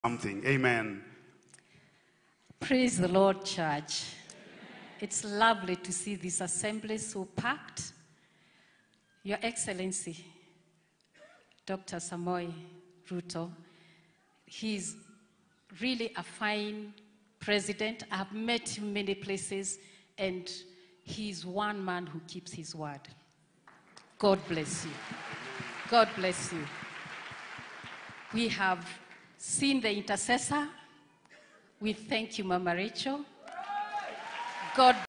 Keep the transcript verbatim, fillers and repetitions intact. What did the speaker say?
something. Amen. Praise the Lord, church. It's lovely to see this assembly so packed. Your Excellency, Doctor Samoei Ruto, he's really a fine president. I've met him many places, and he's one man who keeps his word. God bless you. God bless you. We have seen the intercessor. We thank you, Mama Rachel. God